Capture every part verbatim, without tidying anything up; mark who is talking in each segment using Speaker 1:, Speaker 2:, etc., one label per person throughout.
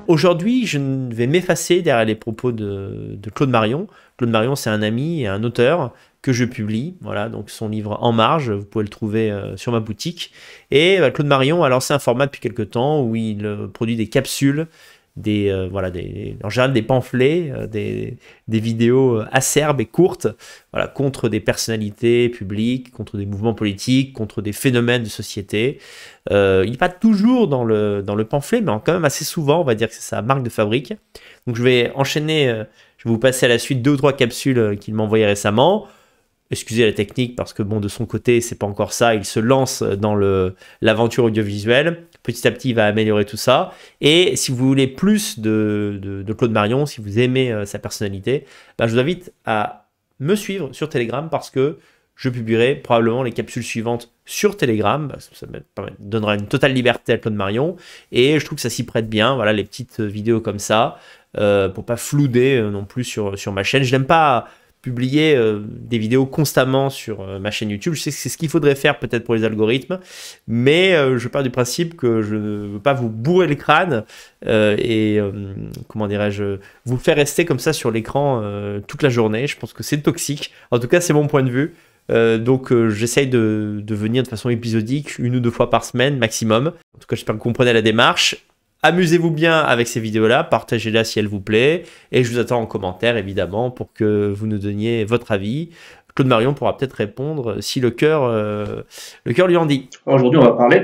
Speaker 1: aujourd'hui, je vais m'effacer derrière les propos de, de Claude Marion. Claude Marion, c'est un ami et un auteur que je publie. Voilà, donc son livre En Marge, vous pouvez le trouver euh, sur ma boutique. Et bah, Claude Marion a lancé un format depuis quelques temps où il euh, produit des capsules, des, euh, voilà, des, en général des pamphlets, euh, des, des vidéos acerbes et courtes, voilà, contre des personnalités publiques, contre des mouvements politiques, contre des phénomènes de société. Euh, il n'est pas toujours dans le, dans le pamphlet, mais quand même assez souvent, on va dire que c'est sa marque de fabrique. Donc je vais enchaîner, euh, je vais vous passer à la suite deux ou trois capsules qu'il m'a envoyées récemment. Excusez la technique parce que bon, de son côté, c'est pas encore ça. Il se lance dans le l'aventure audiovisuelle. Petit à petit, il va améliorer tout ça. Et si vous voulez plus de, de, de Claude Marion, si vous aimez euh, sa personnalité, ben, je vous invite à me suivre sur Telegram parce que je publierai probablement les capsules suivantes sur Telegram. Parce que ça me donnera une totale liberté à Claude Marion. Et je trouve que ça s'y prête bien. Voilà, les petites vidéos comme ça, euh, pour pas flouder euh, non plus sur, sur ma chaîne. Je n'aime pas publier euh, des vidéos constamment sur euh, ma chaîne YouTube. Je sais que c'est ce qu'il faudrait faire peut-être pour les algorithmes, mais euh, je pars du principe que je ne veux pas vous bourrer le crâne euh, et, euh, comment dirais-je, vous faire rester comme ça sur l'écran euh, toute la journée. Je pense que c'est toxique. En tout cas, c'est mon point de vue. Euh, donc, euh, j'essaye de, de venir de façon épisodique, une ou deux fois par semaine maximum. En tout cas, j'espère que vous comprenez la démarche. Amusez-vous bien avec ces vidéos-là, partagez-la si elles vous plaît, et je vous attends en commentaire évidemment pour que vous nous donniez votre avis. Claude Marion pourra peut-être répondre si le cœur euh, le cœur lui en dit.
Speaker 2: Aujourd'hui, on va parler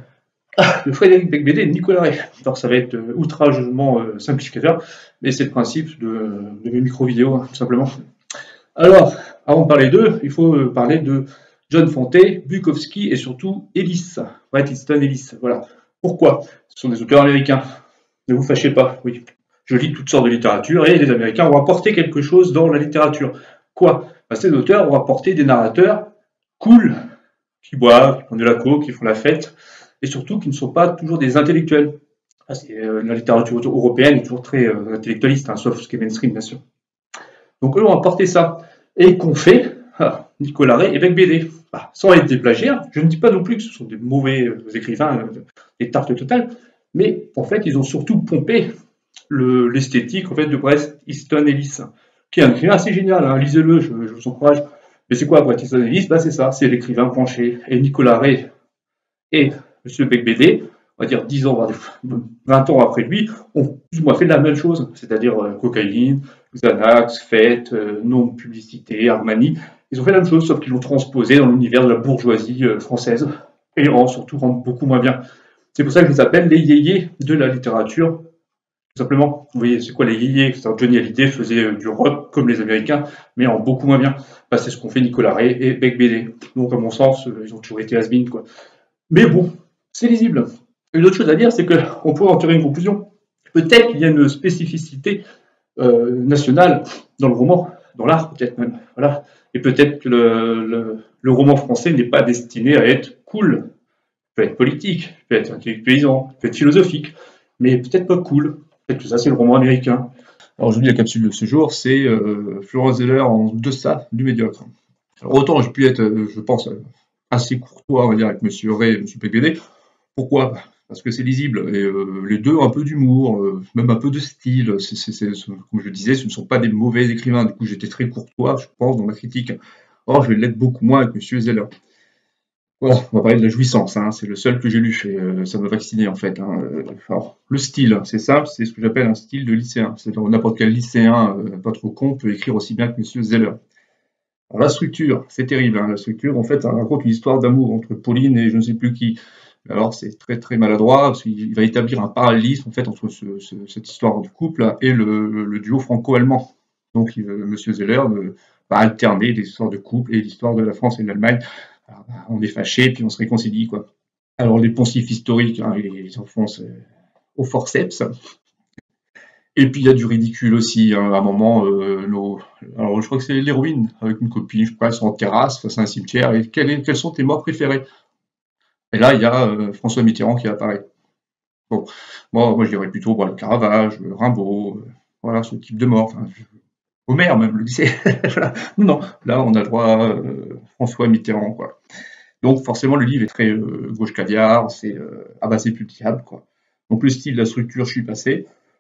Speaker 2: de Frédéric Becbédé et de Nicolas Ray. Alors, ça va être outrageusement euh, simplificateur, mais c'est le principe de, de mes micro-vidéos, hein, tout simplement. Alors, avant de parler d'eux, il faut euh, parler de John Fante, Bukowski et surtout Ellis, Bret Easton Ellis. Voilà. Pourquoi? Ce sont des auteurs américains. Ne vous fâchez pas, oui. Je lis toutes sortes de littérature et les Américains ont apporté quelque chose dans la littérature. Quoi? Ben, ces auteurs ont apporté des narrateurs cool, qui boivent, qui font de la coke, qui font la fête, et surtout qui ne sont pas toujours des intellectuels. Ah, euh, la littérature européenne est toujours très euh, intellectualiste, hein, sauf ce qui est mainstream, bien sûr. Donc eux ont apporté ça. Et qu'ont fait ah, Nicolas Ray et Becbédé? Bah, sans être des plagiaires, je ne dis pas non plus que ce sont des mauvais euh, écrivains, euh, des tartes totales, mais en fait, ils ont surtout pompé l'esthétique en fait, de Bret Easton Ellis, qui est un écrivain assez génial, hein, lisez-le, je, je vous encourage. Mais c'est quoi Bret Easton Ellis? Bah, c'est ça, c'est l'écrivain penché. Et Nicolas Ray et M. Becbédé, on va dire dix ans, vingt ans après lui, ont plus ou moins fait la même chose, c'est-à-dire euh, cocaïne, Xanax, fête, euh, non-publicité, Armani. Ils ont fait la même chose, sauf qu'ils l'ont transposé dans l'univers de la bourgeoisie euh, française, et en surtout rend beaucoup moins bien. C'est pour ça que je les appelle les yéyés de la littérature, tout simplement. Vous voyez, c'est quoi les yéyés? Johnny Hallyday faisait euh, du rock comme les Américains, mais en beaucoup moins bien. Bah, c'est ce qu'ont fait Nicolas Ray et Becbédé. Donc, à mon sens, euh, ils ont toujours été has-been, quoi. Mais bon, c'est lisible. Une autre chose à dire, c'est qu'on pourrait en tirer une conclusion. Peut-être qu'il y a une spécificité euh, nationale dans le roman, dans l'art peut-être même. Voilà. Et peut-être que le, le, le roman français n'est pas destiné à être cool. Il peut être politique, il peut être intellectualisant, il peut être philosophique, mais peut-être pas cool. Peut-être que ça, c'est le roman américain. Alors aujourd'hui, la capsule de ce jour, c'est euh, Florence Zeller en deçà du médiocre. Alors autant j'ai pu être, euh, je pense, assez courtois, on va dire, avec M. Ray et M. Becbédé. Pourquoi? Parce que c'est lisible, et euh, les deux ont un peu d'humour, euh, même un peu de style. C'est, c'est, c'est, comme je le disais, ce ne sont pas des mauvais écrivains. Du coup, j'étais très courtois, je pense, dans ma critique. Or, je vais l'être beaucoup moins avec M. Zeller. Voilà, on va parler de la jouissance, hein, c'est le seul que j'ai lu, et euh, ça m'a vacciné en fait. Hein. Alors, le style, c'est simple, c'est ce que j'appelle un style de lycéen. C'est n'importe quel lycéen, euh, pas trop con, peut écrire aussi bien que M. Zeller. Alors la structure, c'est terrible, hein, la structure, en fait, ça raconte une histoire d'amour entre Pauline et je ne sais plus qui. Alors c'est très très maladroit, parce qu'il va établir un parallélisme en fait entre ce, ce, cette histoire de couple et le, le duo franco-allemand. Donc il, M. Zeller euh, va alterner les histoires de couple et l'histoire de la France et de l'Allemagne. Alors, bah, on est fâché, puis on se réconcilie, quoi. Alors les poncifs historiques, hein, ils les enfoncent euh, au forceps. Et puis il y a du ridicule aussi, hein, à un moment, euh, nos... alors je crois que c'est l'héroïne, avec une copine, je crois, elles sont en terrasse, face à un cimetière, et quels, est, quels sont tes morts préférés? Et là, il y a euh, François Mitterrand qui apparaît. Bon, moi, moi je dirais plutôt bon, le Caravage, le Rimbaud, euh, voilà, ce type de mort. Enfin, Homère même, le lycée. Voilà. Non, non, là, on a droit à euh, François Mitterrand, quoi. Donc forcément, le livre est très euh, gauche caviar, c'est euh, ah bah c'est plus diable, quoi. Donc le style, la structure, je suis passé.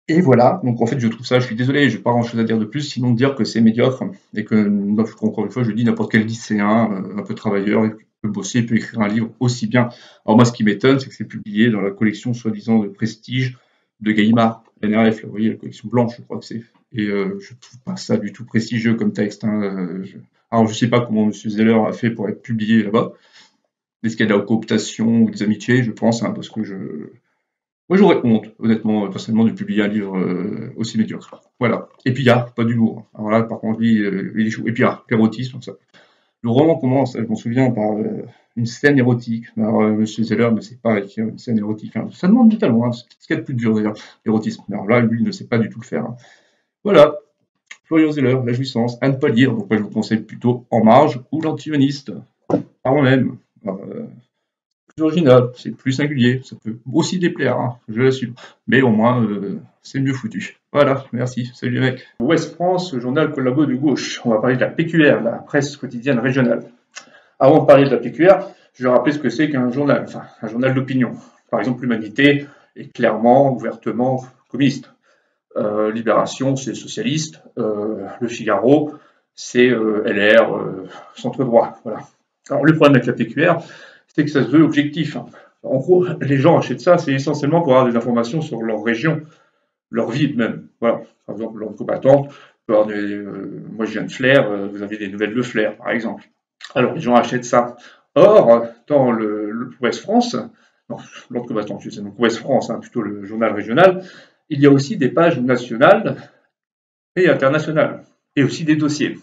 Speaker 2: Et voilà, donc en fait je trouve ça, je suis désolé, je n'ai pas grand chose à dire de plus, sinon de dire que c'est médiocre, et que, bah, encore une fois, je dis n'importe quel lycéen, euh, un peu travailleur, il peut bosser, il peut écrire un livre aussi bien. Alors moi ce qui m'étonne, c'est que c'est publié dans la collection soi-disant de prestige de Gallimard, N R F, là, vous voyez, la collection blanche, je crois que c'est. Et euh, je trouve pas ça du tout prestigieux comme texte. Hein. euh, je- Alors je sais pas comment M. Zeller a fait pour être publié là-bas. Est-ce qu'il y a de la cooptation ou des amitiés, je pense, hein, parce que je, moi, j'aurais honte, honnêtement, euh, personnellement, de publier un livre euh, aussi médiocre. Voilà. Et puis, il y a pas d'humour. Alors là, par contre, lui, euh, il est chaud. Et puis, il y a l'érotisme, ça. Le roman commence, je m'en souviens, par euh, une scène érotique. Alors, euh, M. Zeller ne sait pas écrire une scène érotique. Hein. Ça demande du talent, hein. C'est ce qu'il y a de plus dur, d'ailleurs, l'érotisme. Alors là, lui, il ne sait pas du tout le faire. Hein. Voilà. Florian Zeller, La jouissance, à ne pas lire. Donc, moi, je vous conseille plutôt En marge ou L'antigoniste, par moi-même. Alors, euh, plus original, c'est plus singulier, ça peut aussi déplaire, hein, je l'assume. Mais au moins, euh, c'est mieux foutu. Voilà, merci, salut les mecs. Ouest France, journal collabo de gauche. On va parler de la P Q R, la presse quotidienne régionale. Avant de parler de la P Q R, je vais rappeler ce que c'est qu'un journal, enfin, un journal d'opinion. Par exemple, l'Humanité est clairement, ouvertement communiste. Euh, Libération, c'est socialiste. Euh, le Figaro, c'est euh, L R, euh, centre-droit. Voilà. Alors, le problème avec la P Q R, c'est que ça se veut objectif. Hein. En gros, les gens achètent ça, c'est essentiellement pour avoir des informations sur leur région, leur vie même. Voilà. Par exemple, leur combattant, avoir des, euh, moi je viens de Flers, euh, vous avez des nouvelles de Flers, par exemple. Alors, les gens achètent ça. Or, dans le, le Ouest France, non, l'ordre combattant, je sais, donc Ouest France, hein, plutôt le journal régional, il y a aussi des pages nationales et internationales, et aussi des dossiers.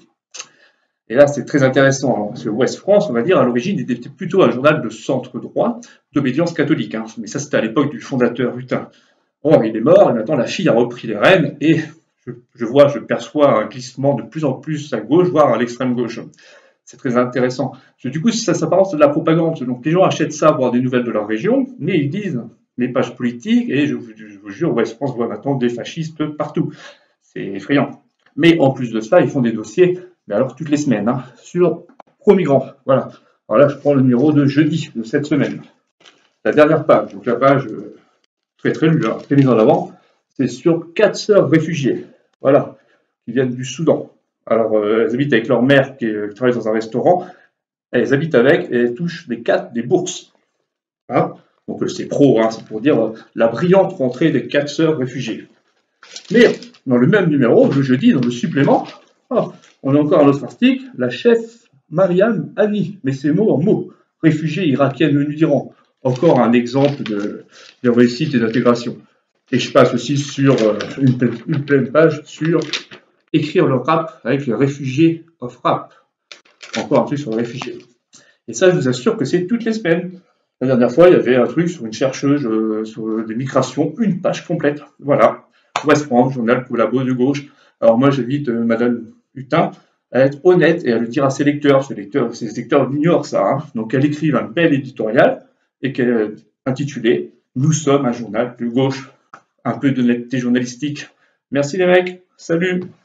Speaker 2: Et là, c'est très intéressant, parce que Ouest France, on va dire, à l'origine, était plutôt un journal de centre droit, d'obédience catholique. Hein. Mais ça, c'était à l'époque du fondateur Hutin. Or, il est mort, et maintenant, la fille a repris les rênes, et je, je vois, je perçois un glissement de plus en plus à gauche, voire à l'extrême gauche. C'est très intéressant. Parce que du coup, ça s'apparence de la propagande. Donc, les gens achètent ça pour avoir des nouvelles de leur région, mais ils disent les pages politiques, et je vous, je vous jure, Ouest France voit maintenant des fascistes partout. C'est effrayant. Mais en plus de ça, ils font des dossiers, mais alors toutes les semaines, hein, sur pro-migrants. Voilà. Alors là, je prends le numéro de jeudi de cette semaine. La dernière page, donc la page euh, très très lue, hein, très mise en avant, c'est sur quatre sœurs réfugiées. Voilà, qui viennent du Soudan. Alors, euh, elles habitent avec leur mère qui, est, qui travaille dans un restaurant. Elles habitent avec et elles touchent des quatre des bourses. Hein. Donc c'est pro, hein, c'est pour dire euh, la brillante rentrée des quatre sœurs réfugiées. Mais dans le même numéro, le jeudi, dans le supplément, oh, on a encore un autre article, la chef Mariam Hani, mais ces mots en mots, réfugiée irakienne venue d'Iran. Encore un exemple de, de réussite et d'intégration. Et je passe aussi sur euh, une, une pleine page sur écrire le rap avec les réfugiés of rap. Encore un truc sur les réfugiés. Et ça, je vous assure que c'est toutes les semaines. La dernière fois, il y avait un truc sur une chercheuse euh, sur des migrations, une page complète. Voilà. Ouest France, journal collabo de gauche. Alors moi, j'invite euh, Madame Hutin à être honnête et à le dire à ses lecteurs. Ses lecteurs, ses lecteurs ignorent ça. Hein. Donc elle écrive un bel éditorial et qu'elle intitulé Nous sommes un journal de gauche. Un peu d'honnêteté journalistique. Merci les mecs. Salut.